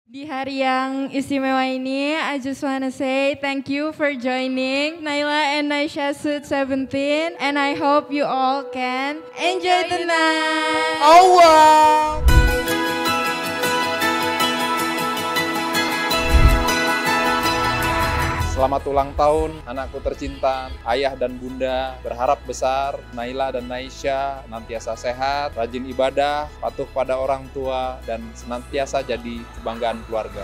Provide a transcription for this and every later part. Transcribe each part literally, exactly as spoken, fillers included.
Di hari yang istimewa ini, I just wanna say thank you for joining Naila and Naisha Sweet seventeen, and I hope you all can enjoy the night. Oh wow! Selamat ulang tahun anakku tercinta, ayah dan bunda. Berharap besar Naila dan Naisha senantiasa sehat, rajin ibadah, patuh pada orang tua, dan senantiasa jadi kebanggaan keluarga.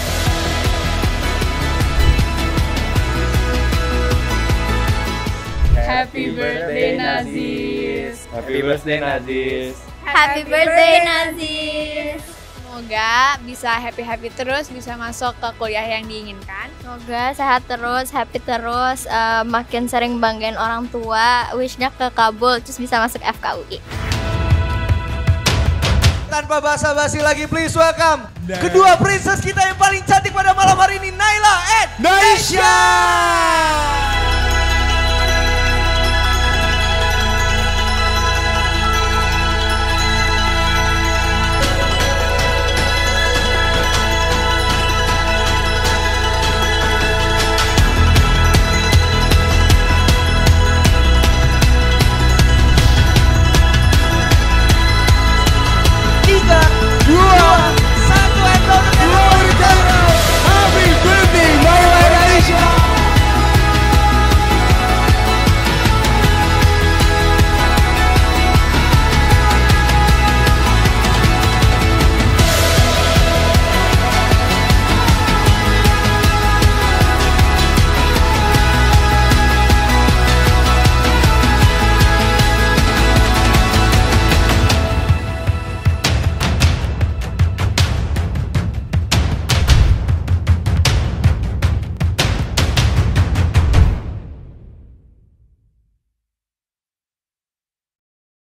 Happy birthday Nazis. Happy birthday Nazis. Happy birthday Nazis. Semoga bisa happy-happy terus, bisa masuk ke kuliah yang diinginkan. Semoga sehat terus, happy terus, uh, makin sering banggain orang tua, wishnya kekabul, terus bisa masuk F K U I. Tanpa basa-basi lagi, please welcome kedua princess kita yang paling cantik pada malam hari ini, Naila and Naisha.